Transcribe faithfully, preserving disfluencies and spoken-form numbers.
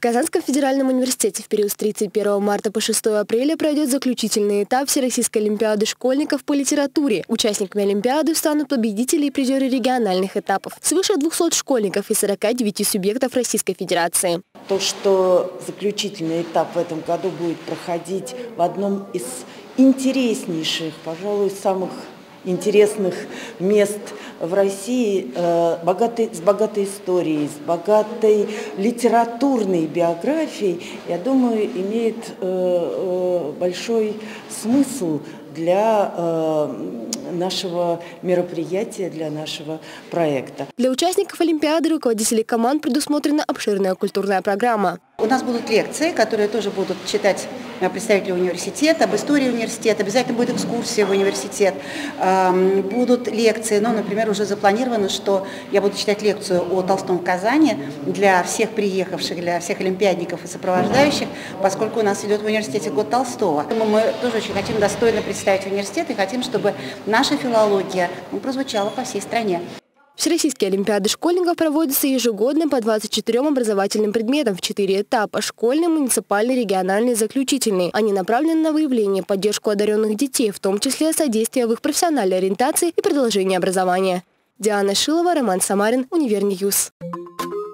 Казанском федеральном университете в период с тридцать первого марта по шестое апреля пройдет заключительный этап Всероссийской олимпиады школьников по литературе. Участниками олимпиады станут победители и призеры региональных этапов. Свыше двухсот школьников из сорока девяти субъектов Российской Федерации. То, что заключительный этап в этом году будет проходить в одном из интереснейших, пожалуй, самых интересных мест в России, э, богатой, с богатой историей, с богатой литературной биографией, я думаю, имеет э, э, большой смысл для э, нашего мероприятия, для нашего проекта. Для участников Олимпиады, руководителей команд предусмотрена обширная культурная программа. У нас будут лекции, которые тоже будут читать представители университета, об истории университета, обязательно будет экскурсия в университет, будут лекции, ну, например, уже запланировано, что я буду читать лекцию о Толстом в Казани для всех приехавших, для всех олимпиадников и сопровождающих, поскольку у нас идет в университете год Толстого. Мы тоже очень хотим достойно представить университет и хотим, чтобы наша филология ну, прозвучала по всей стране. Всероссийские олимпиады школьников проводятся ежегодно по двадцати четырем образовательным предметам в четыре этапа – школьный, муниципальный, региональный и заключительный. Они направлены на выявление и поддержку одаренных детей, в том числе содействие в их профессиональной ориентации и продолжение образования. Диана Шилова, Роман Самарин, Универньюз.